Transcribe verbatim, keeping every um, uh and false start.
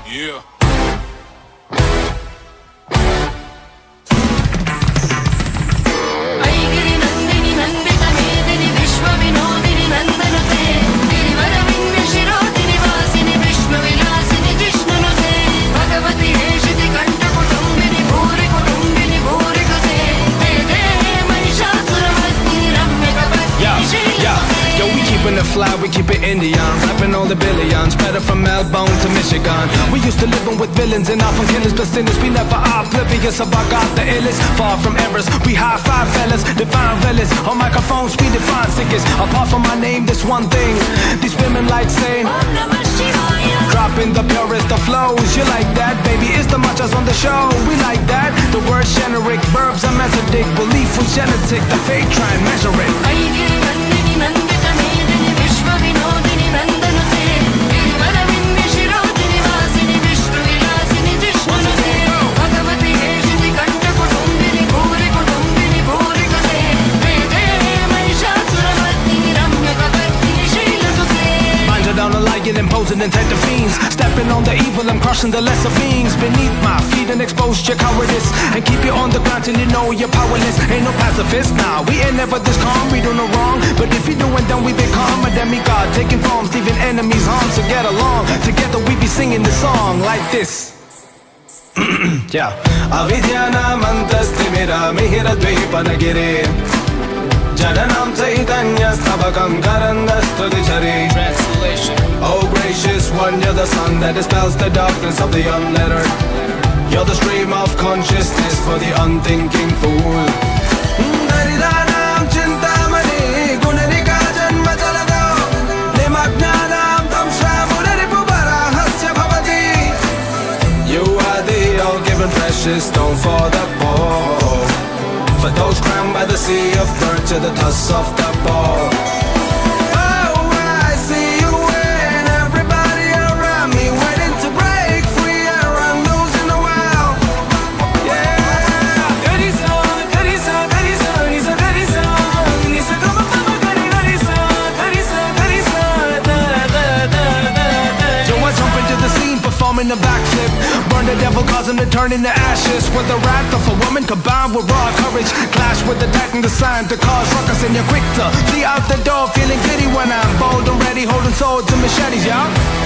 Yeah. AIGIRI NANDINI NANDITA MEDINI VISHWA VINODINI NANDANUTE GIRIVARA VINDHYA SHIRODINI VASINI VISHNU VILASINI JISHNUNUTE भगवति हेशिति कण्ठ कुटुम्बिनि भूरि कुटुम्बिनि भूरि कृते ते ते Mahishasuramardini रम्यकपर्दिनि शैलसुते. Yo, we keepin' it fly, we keep it Indian, rapping all the billions, better from Melbourne to Michigan. We used to living with villains and often killers, but sinners we never oblivious of our God the illest. Far from errors, we high five fellas, divine relics. On microphones we define sickest. Apart from my name, this one thing, these women like saying Om Namah Shivaya. dropping the purest of flows. You like that, baby? It's the machas on the show. We like that. The word generic, verbs are meant to dig. Belief was genetic, the fate try and measure it. AIGIRI NANDINI NANDITA MEDINI VISHWA VINODINI NANDANUTE GIRIVARA VINDHYA SHIRODINI VASINI VISHNU VILASINि JISHNUNUTE भगवति हेशिति कण्ठ कुटुम्बिनि भूरि कुटुम्बिनि भूरि कृते ते ते Mahishasuramardini रम्यकपर्दिनि शैलसुते. Mind down the lion imposing and take the fiends. Stepping on the evil, I'm crushing the lesser beings. Beneath my feet and expose your cowardice. And keep you on the ground till you know you're powerless. Ain't no pacifist, nah, we ain't never this calm. We do no wrong, but if you do it, then we become a demigod. Taking forms, leaving enemies harm. So get along, together we be singing this song like this. Yeah. Avidyana mantastimira mihira dvipanagiri Jananam chaitanya stabakam karandastudishari. Translation. Oh gracious one, you're the sun that dispels the darkness of the unlettered. You're the stream of consciousness for the unthinking fool. Daridanam chintamani gunanika janma chalado nimagnanam tamsha muraripubarahasya bhavati. You are the all-given precious stone for the poor, for those crowned by the sea of birth to the tusks of the ball. Oh, I see you and everybody around me waiting to break free and run loose in the wild. Yeah. Dirty song, dirty song, dirty song, he's a dirty song. He's a come up, dirty, dirty song, dirty song, dirty song. Da da da da da. So I jump into the scene, performing a backflip. Burn the devil, cause him to turn into ashes. With the wrath of a woman combined with raw courage, clash with the titan designed to cause ruckus. And you're quick to flee out the door, feeling giddy when I'm bold and ready, holding swords and machetes, y'all.